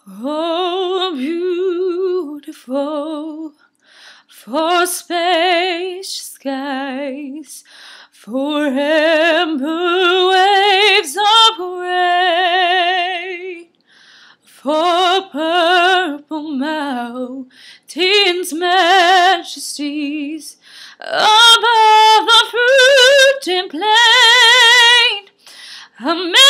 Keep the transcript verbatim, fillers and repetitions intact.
Oh, beautiful for spacious skies, for amber waves of rain, for purple mountains' majesties above the fruiting plain. A